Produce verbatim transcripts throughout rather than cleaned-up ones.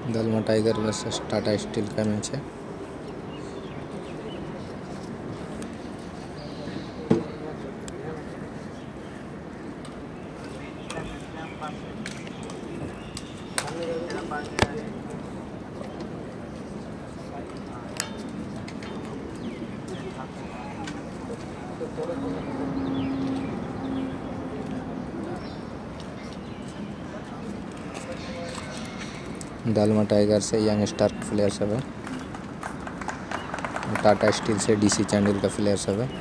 दलमा tiger versus Tata steel का match है। Dalma tiger से यंग स्टार प्लेयर सब है, टाटा स्टील से डीसी चांडिल का प्लेयर सब है।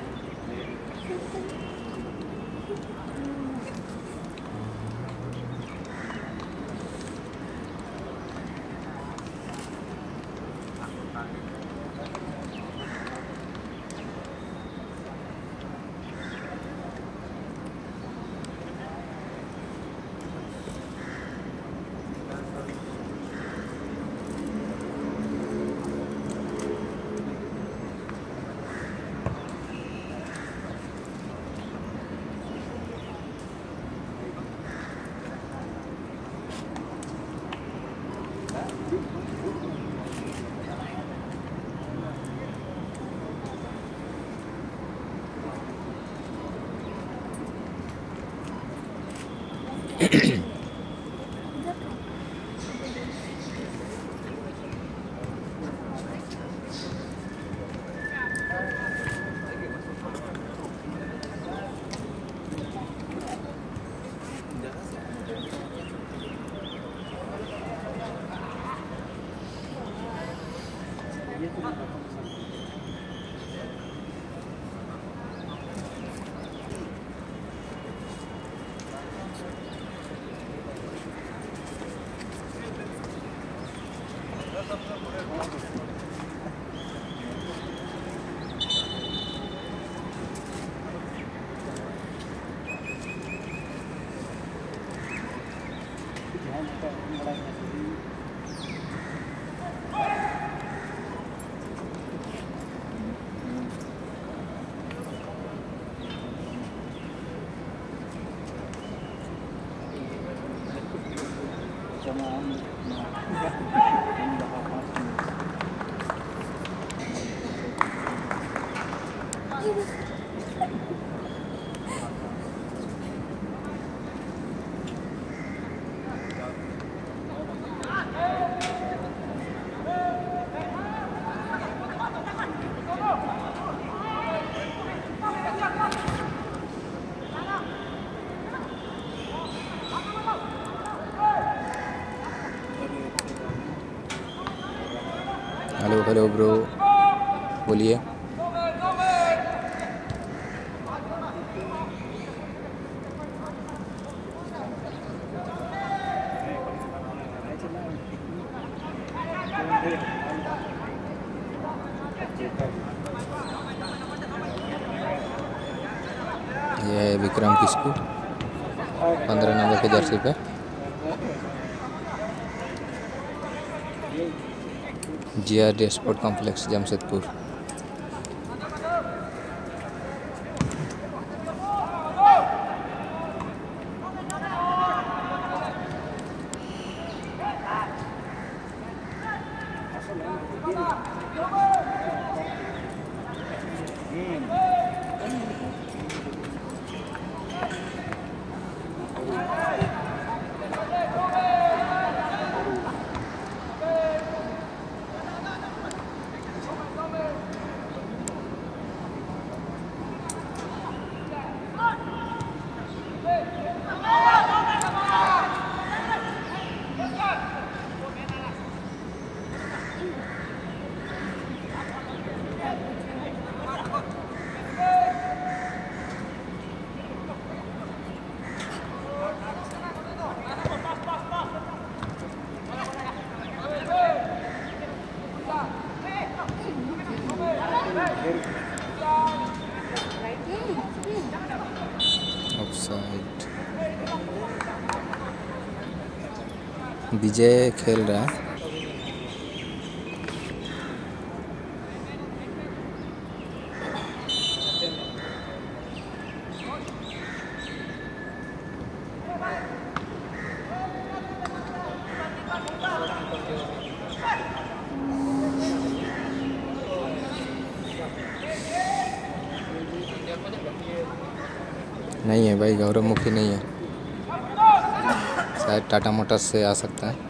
हेलो हेलो ब्रो, बोलिए। ये है विक्रम किस्कू, पंद्रह नंबर के जर्सी पे। G R D sport complex Jamshedpur. Offside. Vijay खेल रहा है। Thank you. नहीं है भाई, गौरवमुखी नहीं है, शायद टाटा मोटर्स से आ सकता है।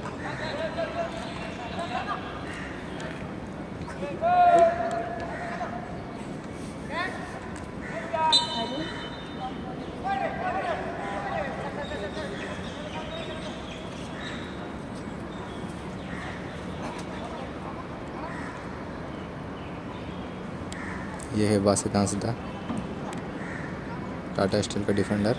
ये है वासिदांश दा, टाटा स्टील का डिफेंडर।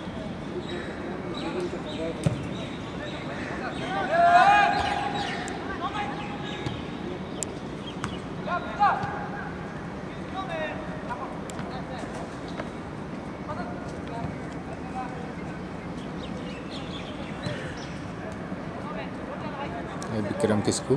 विक्रम किस्कू,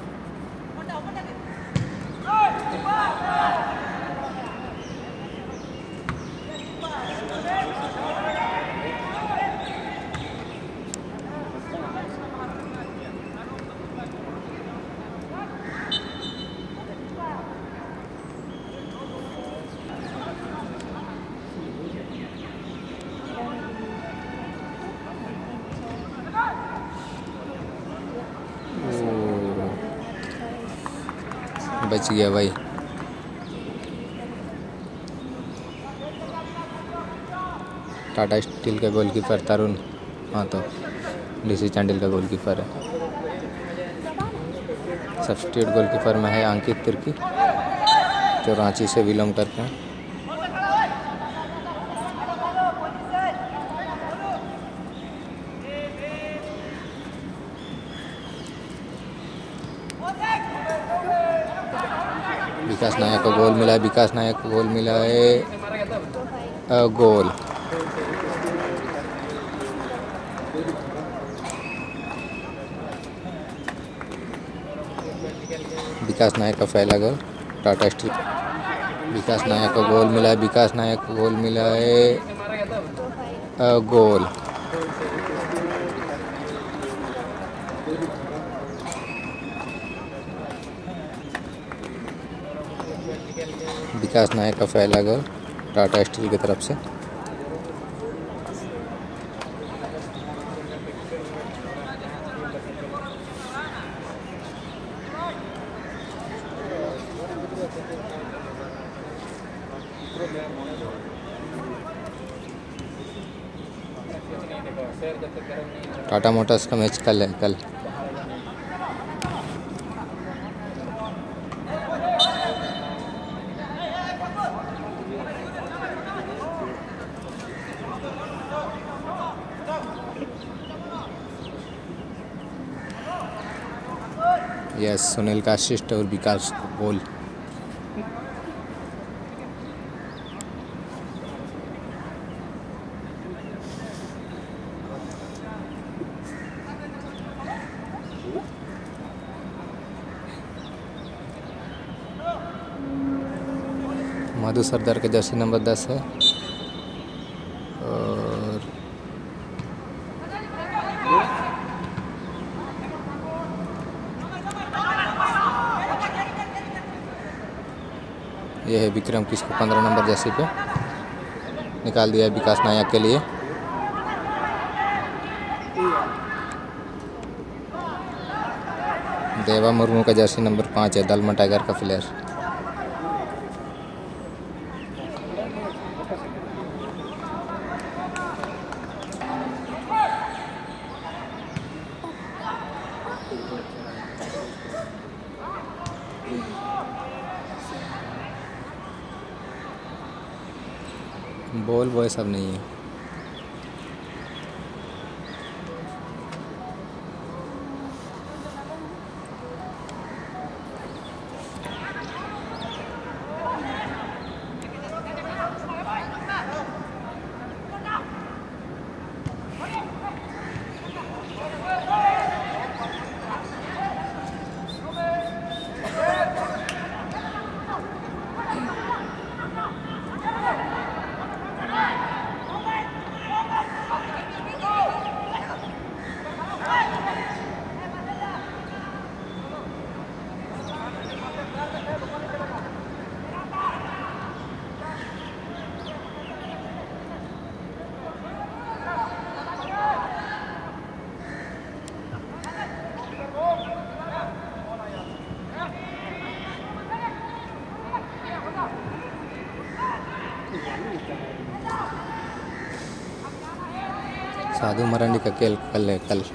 बच गया भाई। टाटा स्टील का गोलकीपर तरुण, हाँ तो डीसी चांडिल का गोलकीपर है। सब्स्टिट्यूट गोलकीपर में है अंकित तिर्की, जो रांची से बिलोंग करते हैं। विकास नायक को गोल मिला है, विकास नायक को गोल मिला है, अ, गोल। विकास नायक का पहला गोल टाटा स्टील। विकास नायक को गोल मिला है, विकास नायक को गोल मिला है, अ, गोल। विकास नायक का पहला गोल टाटा स्टील की तरफ से। टाटा मोटर्स का मैच कल है, कल। यस, सुनील का असिस्ट और विकास को गोल। मधु सरदार का जर्सी नंबर दस है और यह है विक्रम किस्कू पंद्रह नंबर जर्सी पे निकाल दिया है विकास नायक के लिए। देवा मुर्मू का जर्सी नंबर पाँच है, दलमा टाइगर का प्लेयर। बॉल बॉय सब नहीं है। साधु मरांडी का खेल कल है कल।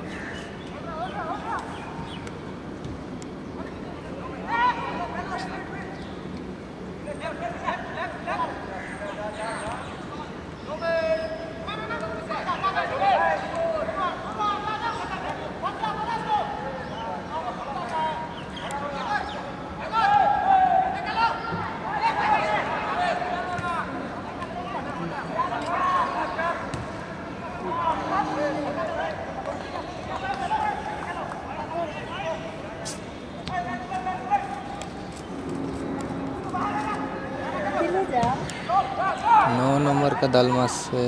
नौ नंबर का दलमा से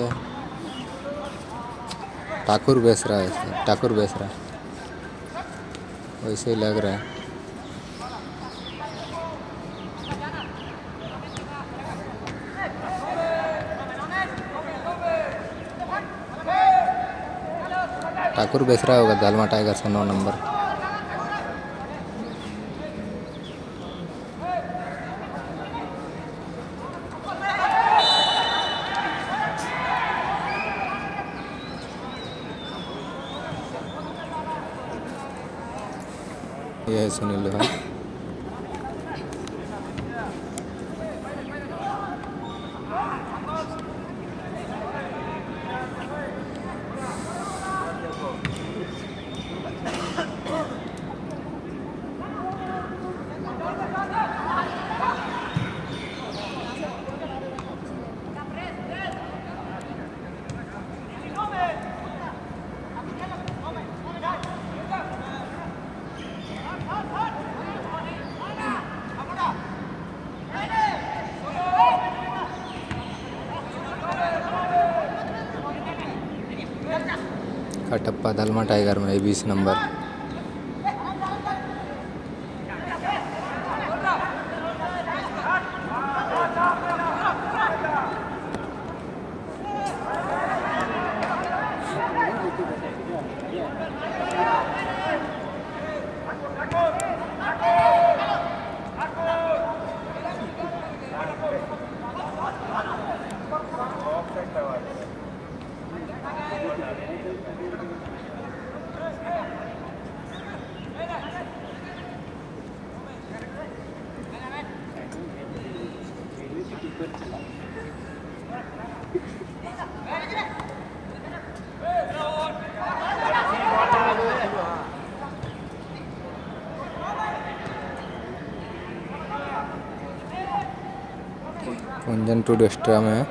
ठाकुर बेच रहा है, ठाकुर बेच रहा है, वैसे ही लग रहा है। ठाकुर बेच रहा होगा दलमा टाइगर से नौ नंबर। यह है सुनील लोहार। कटप्पा दलमा टाइगर में बीस नंबर। कुंजन टू डेस्ट्रा में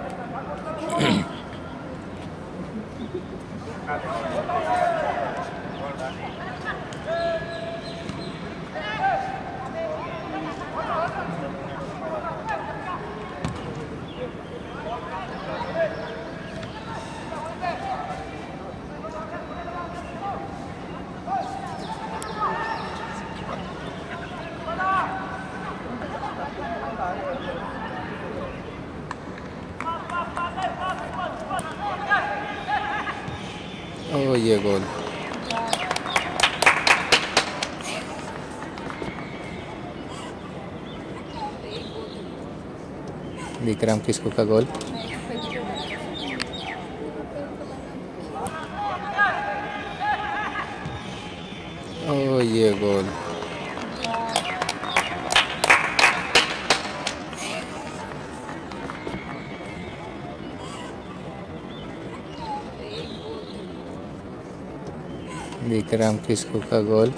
ओ ये गोल। विक्रम किस्कू का गोल। ओ ये गोल। विक्रम किस्कू का गोल।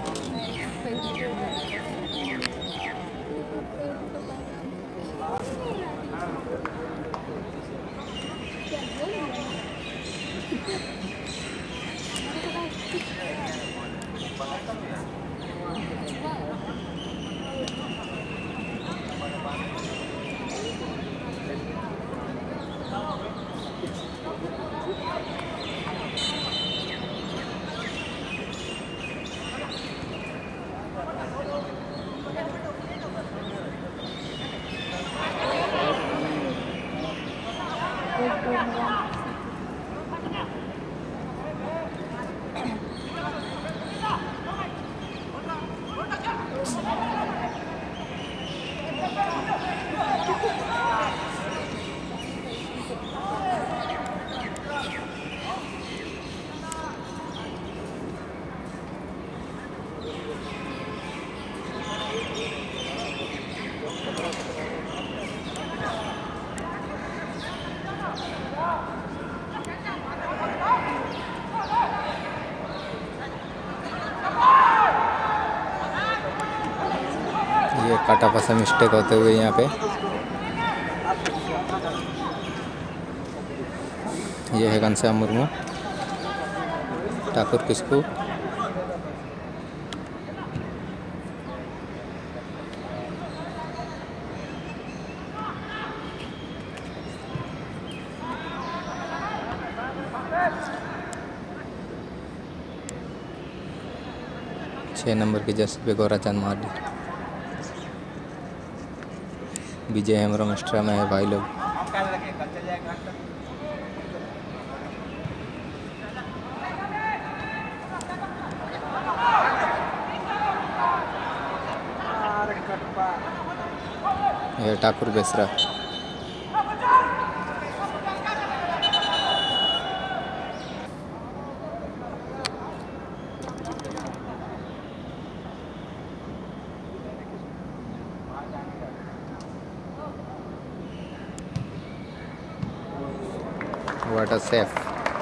ये काटा फंसा मिस्टेक होते हुए यहाँ पे। ये है घनश्याम मुर्मू, ठाकुर किस्कू, छः नंबर की जर्सी पे गोराचंद मार्डी। विजय हेमरम एक्स्ट्रा में है भाई लोग। यह ठाकुर बेसरा। Water safe.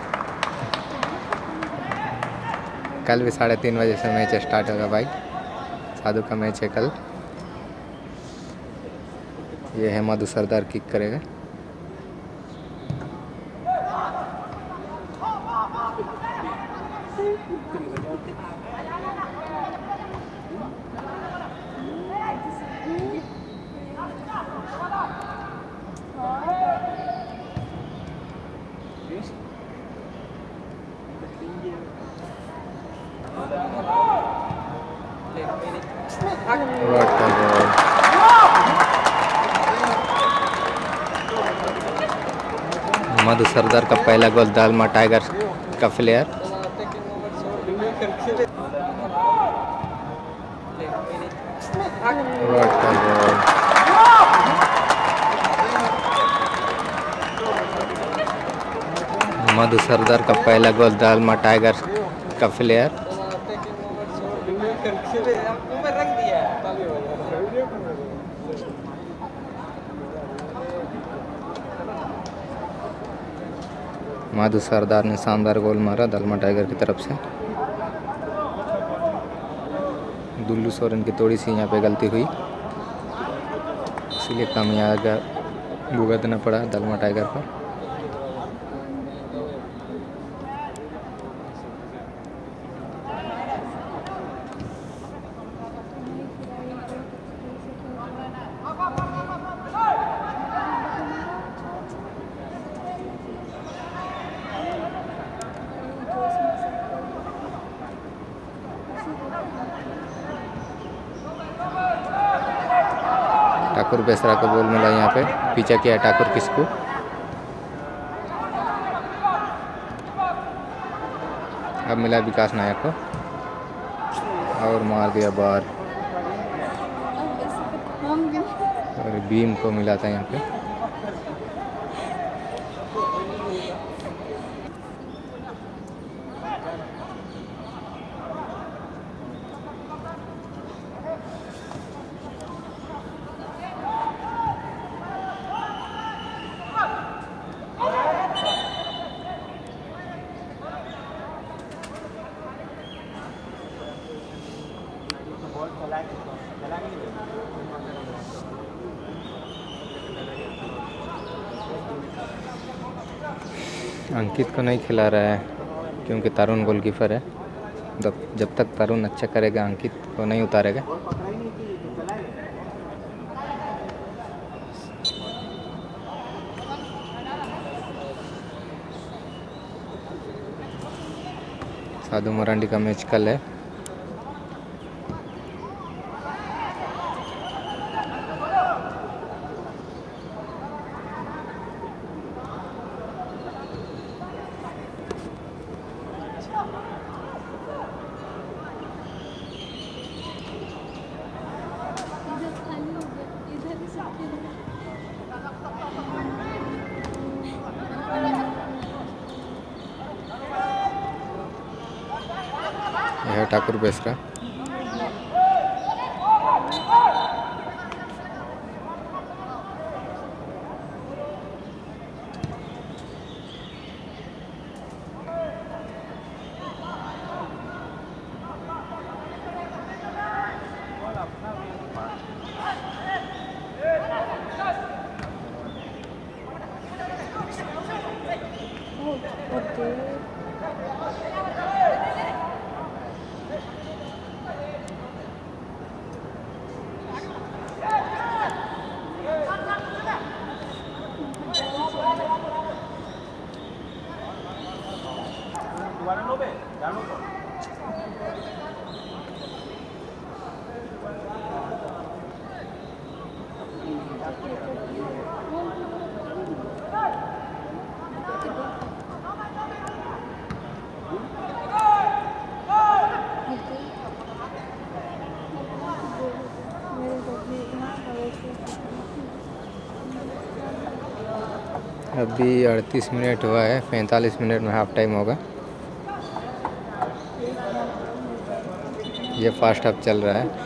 कल भी साढ़े तीन बजे से मैच स्टार्ट होगा भाई। साधु का मैच है कल। ये है मधु सरदार किक करेगा। मधु सरदार का पहला गोल दालमा टाइगर का प्लेयर। मधु सरदार का पहला गोल दालमा टाइगर का प्लेयर। मधु सरदार ने शानदार गोल मारा दालमा टाइगर की तरफ से। दुल्लू सोरेन की थोड़ी सी यहाँ पे गलती हुई, इसलिए कामयाब भुगतना पड़ा दालमा टाइगर को। ठाकुर बेसरा को बॉल मिला यहाँ पे, पीछा किया ठाकुर किस्कू। अब मिला विकास नायक को और मार दिया बाहर, और बीम को मिला था यहाँ पे। अंकित को नहीं खिला रहा है क्योंकि तरुण गोलकीपर है। जब तक तरुण अच्छा करेगा अंकित को नहीं उतारेगा। साधु मरांडी का मैच कल है। यह ठाकुर बेसरा। अभी अड़तीस मिनट हुआ है, पैंतालीस मिनट में हाफ टाइम होगा। ये फास्ट हाफ चल रहा है।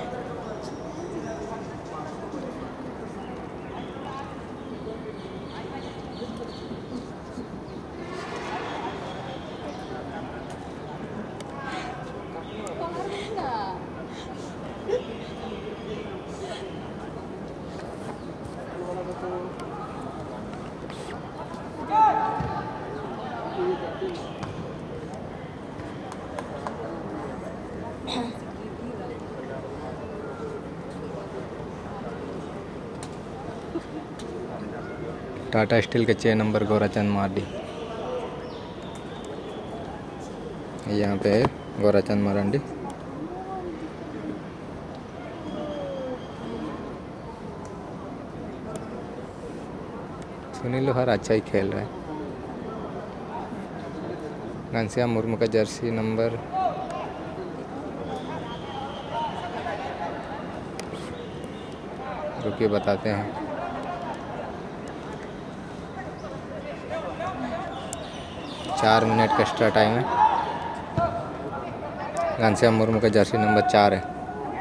टाटा स्टील के छः नंबर गोराचंद मार्डी, यहाँ पे है गोराचंद मारंडी। सुनील लोहार अच्छा ही खेल रहा है। घनश्याम मुर्मू का जर्सी नंबर रुकिए बताते हैं। चार मिनट का एक्स्ट्रा टाइम है। घनश्याम मुर्मू का जर्सी नंबर चार है।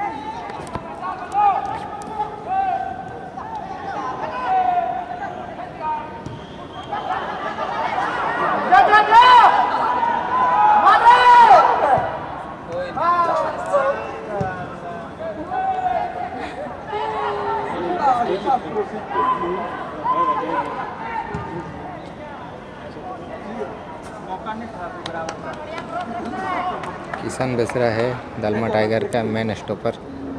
किशन बेसरा है दलमा टाइगर का मेन स्टॉपर।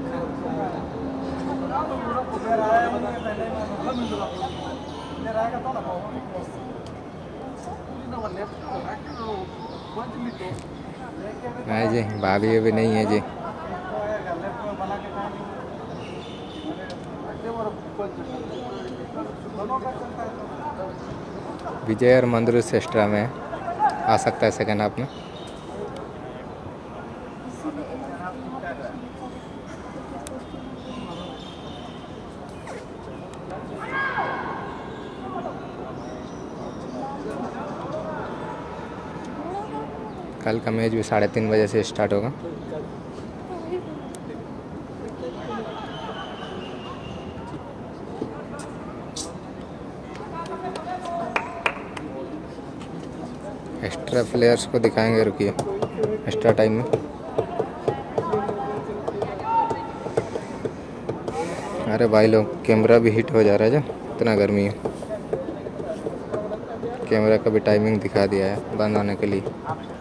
है जी, भाभी अभी नहीं है जी। विजय और मंदरू सेस्ट्रा में आ सकता है सेकेंड हाफ में। कल का मैच भी साढ़े तीन बजे से स्टार्ट होगा। एक्स्ट्रा प्लेयर्स को दिखाएंगे, रुकिए एक्स्ट्रा टाइम में। अरे भाई लोग, कैमरा भी हिट हो जा रहा है जो, इतना गर्मी है। कैमरा का भी टाइमिंग दिखा दिया है बंद होने के लिए।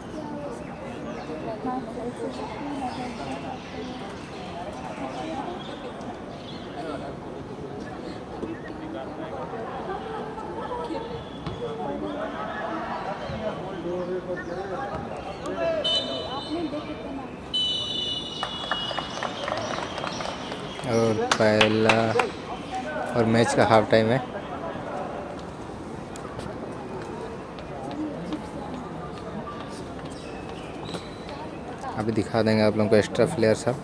और पहला और मैच का हाफ टाइम है। अभी दिखा देंगे आप लोगों को एक्स्ट्रा प्लेयर सब।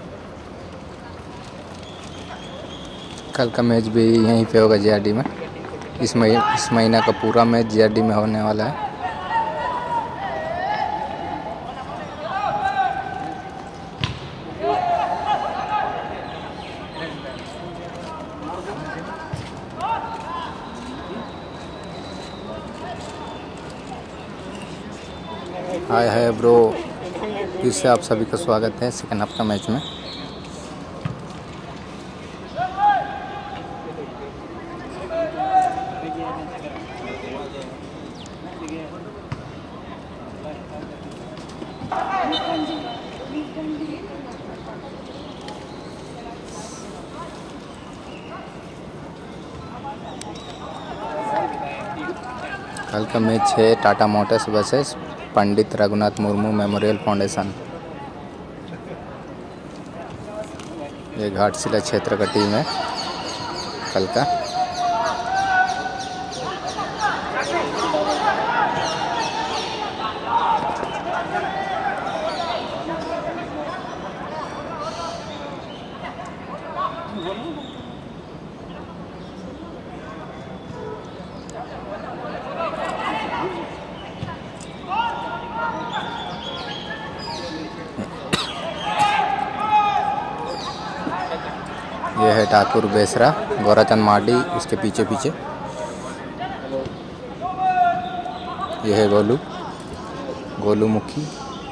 कल का मैच भी यहीं पे होगा जे आर डी में। इस महीने इस महीना का पूरा मैच जीआरडी में होने वाला है। हाय हाय ब्रो, फिर से आप सभी का स्वागत है सेकंड हाफ का मैच में। कल का मैच है Tata Motors versus Pandit Raghunath Murmu Memorial Foundation. ये घाटशिला क्षेत्र का टीम है कल का। यह है ठाकुर बेसरा, गौराचंद मार्डी उसके पीछे पीछे। यह है गोलू गोलू मुखी।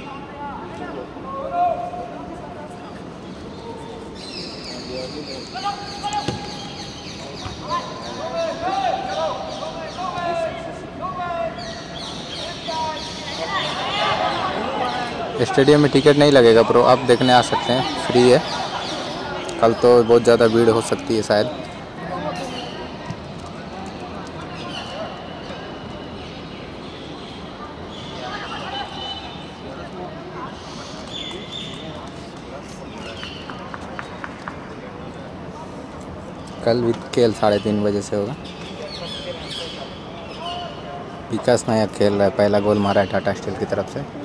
स्टेडियम में टिकट नहीं लगेगा प्रो, आप देखने आ सकते हैं, फ्री है। कल तो बहुत ज़्यादा भीड़ हो सकती है शायद। कल विद खेल साढ़े तीन बजे से होगा। विकास नायक खेल रहा है, पहला गोल मारा है टाटा स्टील की तरफ से।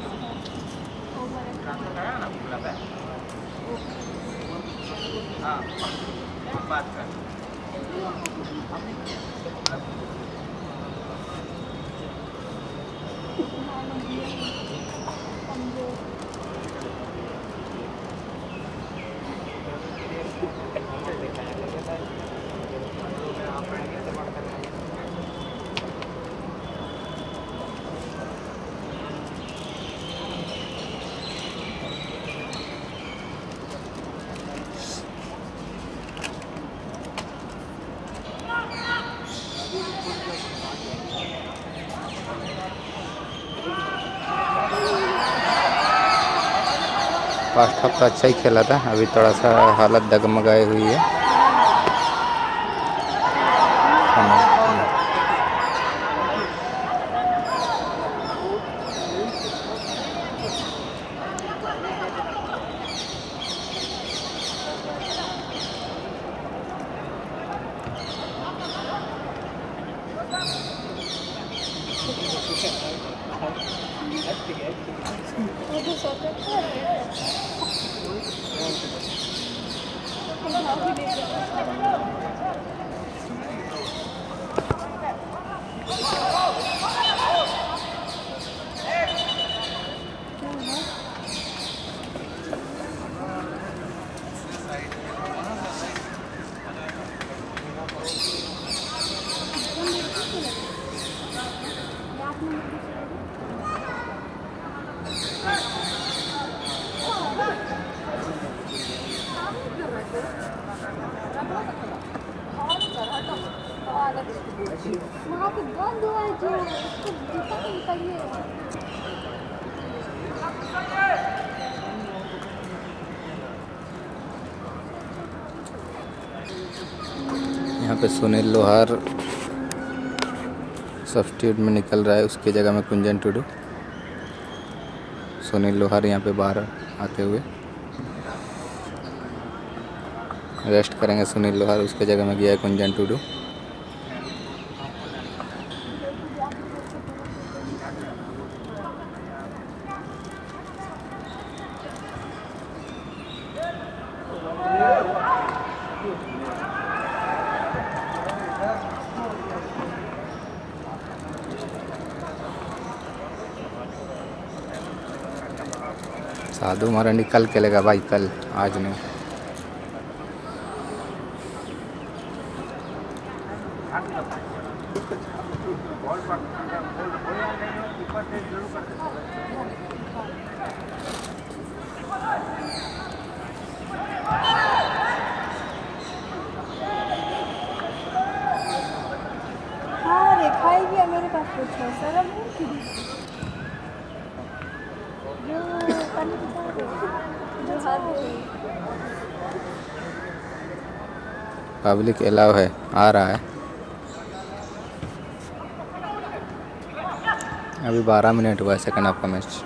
फर्स्ट हाफ तो अच्छा ही खेला था, अभी थोड़ा सा हालत डगमगाई हुई है। यहाँ पे सुनील लोहार सब्स्टिट्यूट में निकल रहा है, उसकी जगह में कुंजन टुडू। सुनील लोहार यहाँ पे बाहर आते हुए रेस्ट करेंगे। सुनील लोहार उसके जगह में गया है कुंजन टुडू। साधु मरंडी कल खेलेगा भाई, कल, आज नहीं। हाँ देखा ही गया मेरे पास कुछ है सर, अब नहीं थी जो पानी के साथ जो हाथ पब्लिक अलाउ है, आ रहा है। अभी बारह मिनट हुआ है सेकंड हाफ का मैच।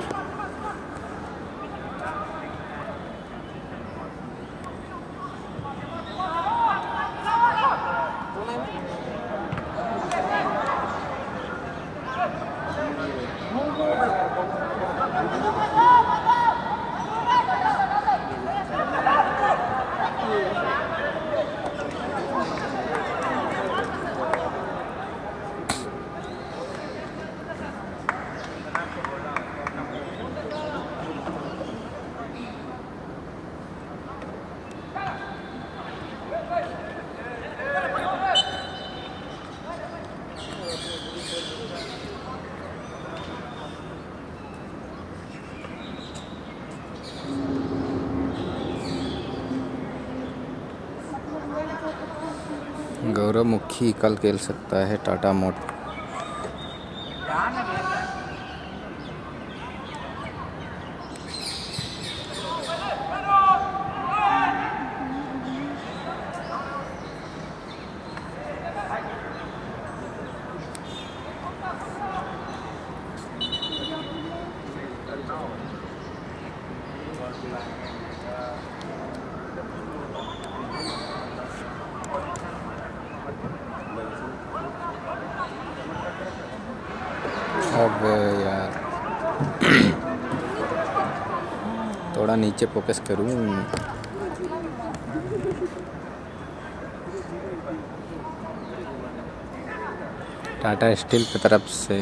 गौरव मुखी कल खेल सकता है टाटा मोट। अब यार थोड़ा नीचे फोकस करूं। टाटा स्टील की तरफ से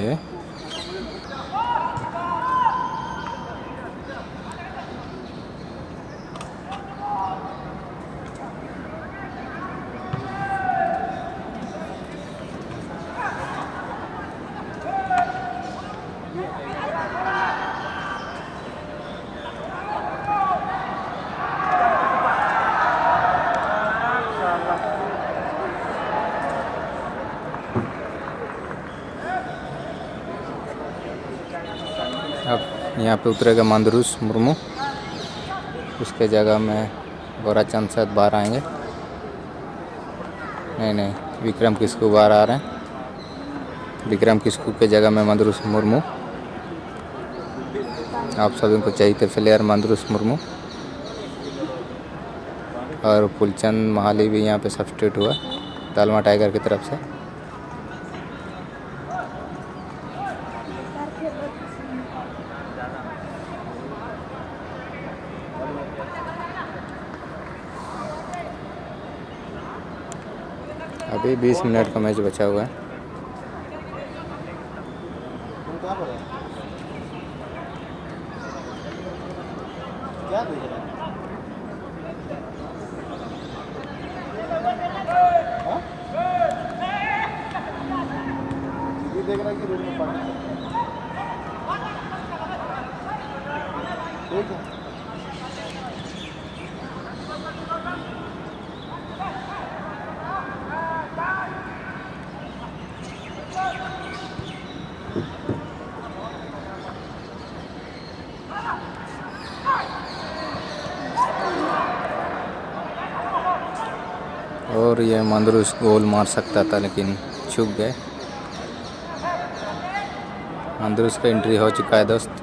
अब यहाँ पे उतरेगा मंदरुस मुर्मू, उसके जगह में गोराचंद शायद बाहर आएंगे। नहीं नहीं विक्रम किस्कू बाहर आ रहे हैं। विक्रम किस्कू के जगह में मंदरुस मुर्मू। आप सभी को चाहिए थे प्लेयर मंदरुस मुर्मू। और फुलचंद महाली भी यहाँ पे सब्स्टिट्यूट हुआ दालमा टाइगर की तरफ से। अभी बीस मिनट का मैच बचा हुआ है। देख रहा है कि रोड में पानी ठीक है। और ये मंदरुस गोल मार सकता था लेकिन चूक गए। मंदरुस का एंट्री हो चुका है दोस्त।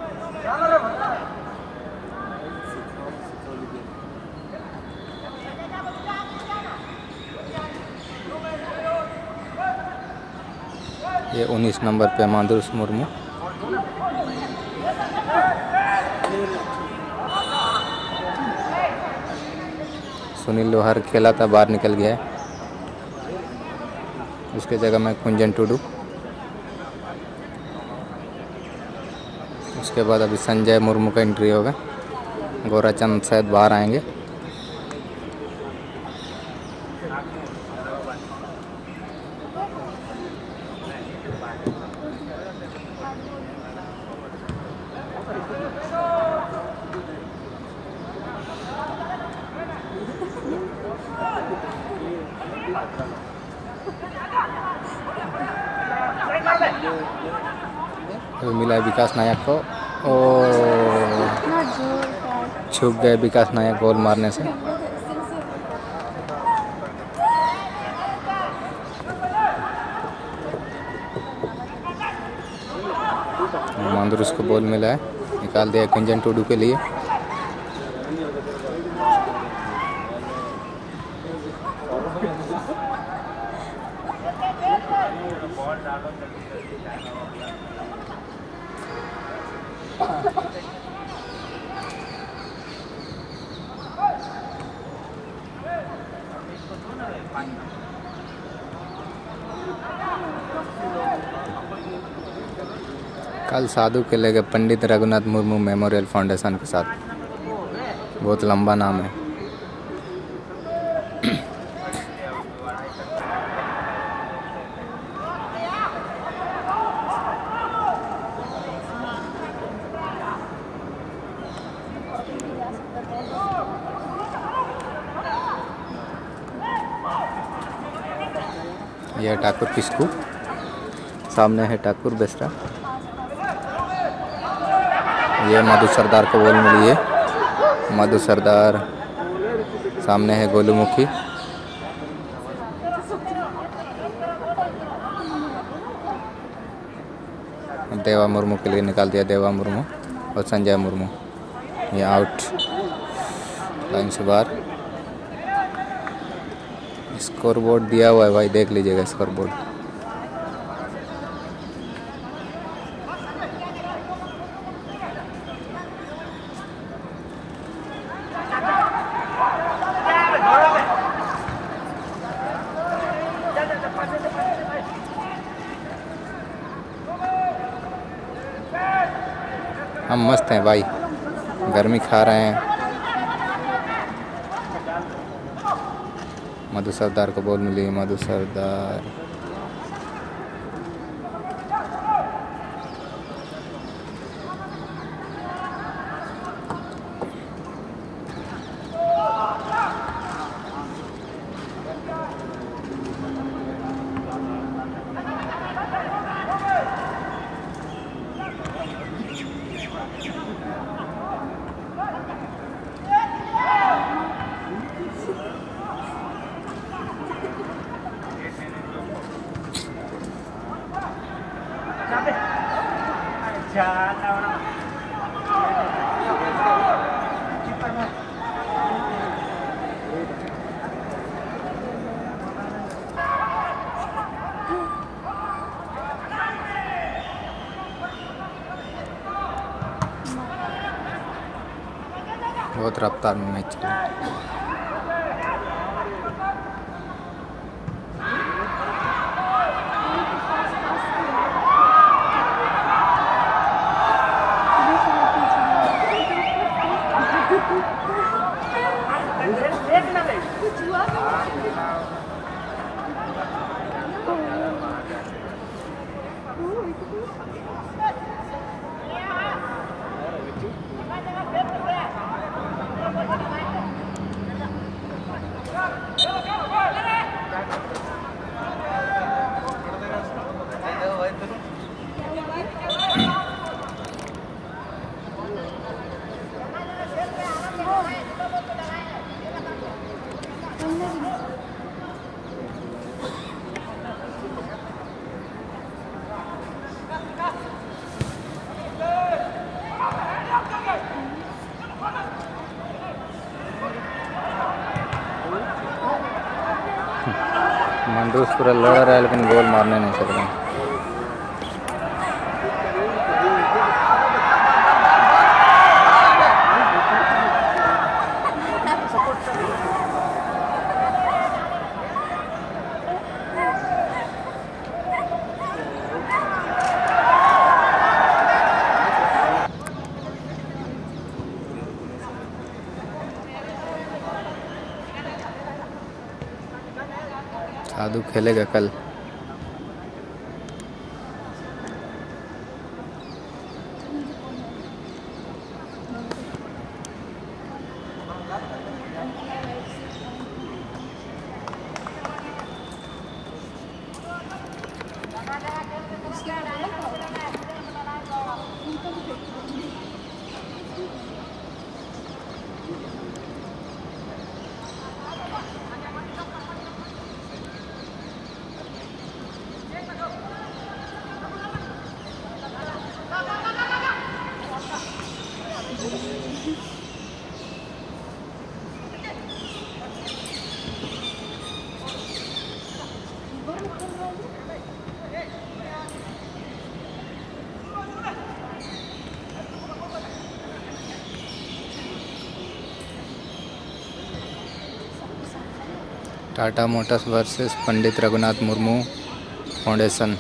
ये उन्नीस नंबर पे मंदरुस मुर्मू। सुनील लोहार खेला था, बाहर निकल गया है। उसके जगह में कुंजन टुडू। उसके बाद अभी संजय मुर्मू का एंट्री होगा। गोराचंद शायद बाहर आएंगे। अभी मिला है विकास नायक को और ना जोर का छुप गए विकास नायक गोल मारने से। मांदरुस को बॉल मिला है, निकाल दिया कुंजन टूडू के लिए। कल साधु के लेके पंडित रघुनाथ मुर्मू मेमोरियल फाउंडेशन के साथ, बहुत लंबा नाम है। यह ठाकुर किस्कू, सामने है ठाकुर बेस्टा। ये मधु सरदार को बॉल मिली है। मधु सरदार, सामने है गोलूमुखी। देवा मुर्मू के लिए निकाल दिया देवा मुर्मू और संजय मुर्मू। ये आउट, लाइन से बाहर। स्कोर बोर्ड दिया हुआ है भाई, देख लीजिएगा स्कोर बोर्ड। हम मस्त हैं भाई, गर्मी खा रहे हैं। मधु सरदार को बॉल मिली। मधु सरदार, बहुत रफ्तार में मैच चल रहा है। मंडूस पूरा लड़ रहा है लेकिन गोल मारने नहीं सक रहे। साधु खेलेगा कल। Tata Motors versus Pandit Raghunath Murmu Foundation.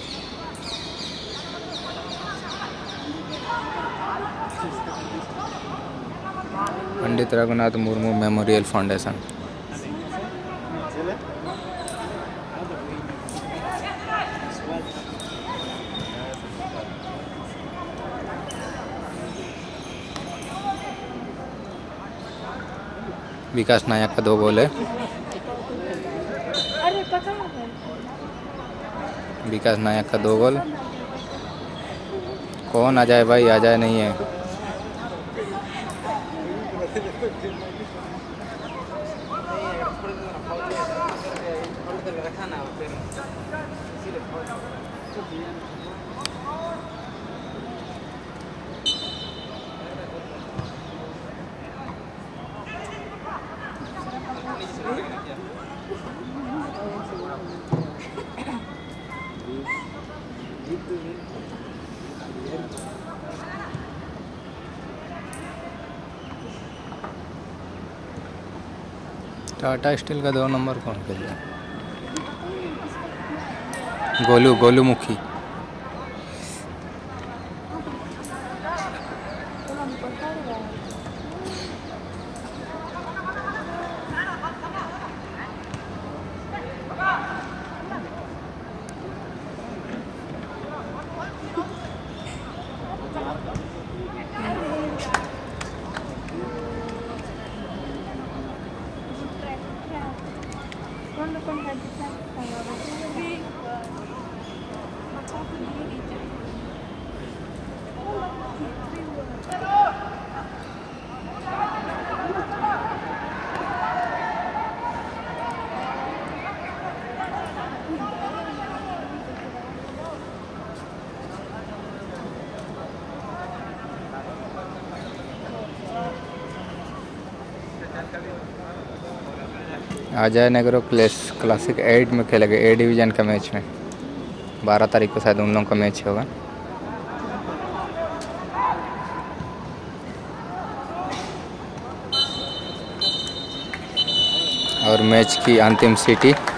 Pandit Raghunath Murmu Memorial Foundation. Vikas Nayak का दो गोल है। अरे पता है विकास नायक का दो गोल। कौन आ जाए भाई, आ जाए नहीं है। टाटा स्टील का दो नंबर कौन खेल रहा है? गोलू गोलू मुखी। अजय नेग्रो क्लेस क्लासिक एट में खेलेगा, ए डिवीज़न का मैच में। बारह तारीख को शायद उन लोगों का मैच होगा। और मैच की अंतिम सीटी